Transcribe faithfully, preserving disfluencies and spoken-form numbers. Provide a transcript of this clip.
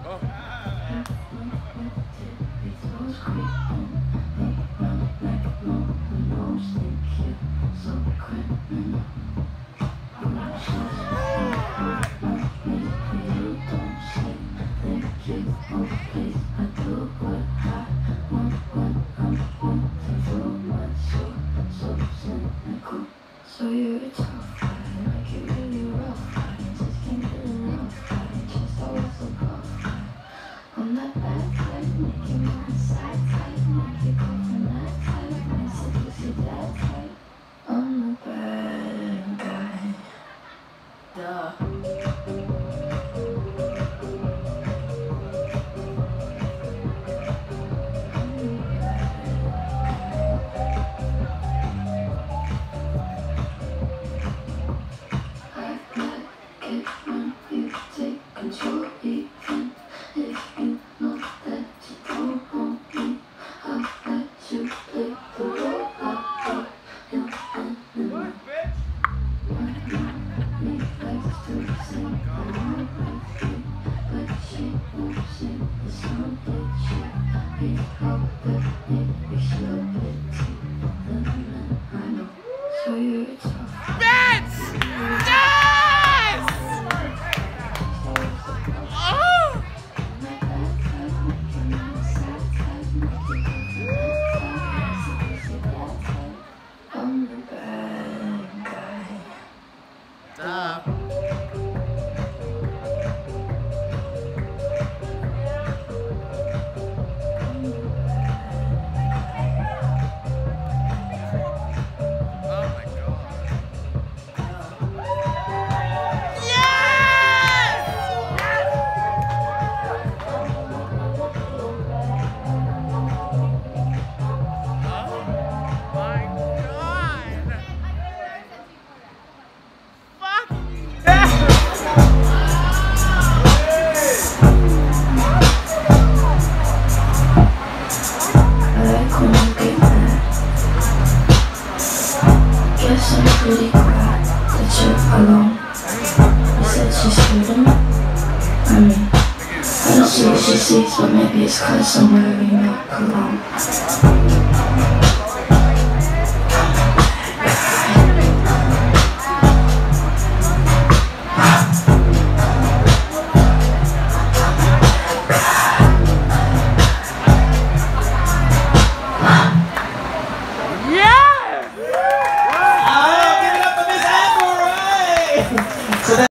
So you're a tough guy, like you're really rough guy. Just can't get enough guy, just always a rough guy. I'm that bad type, make you my side type, make you go from that type, nice if you see that type. I'm the bad guy. Duh. Control even if you know that you don't want me. I'll let you play the role I play. You and me. Me likes to sing along with me, but she won't sing the song that she. We hope that maybe she'll get to the man I know. So you're a tough Bitch! I'm the bad guy. Stop. Guess I'm pretty glad that you're alone. You said she's scared of me. I mean, I don't see what she sees, but maybe it's cause I'm wearing your cologne.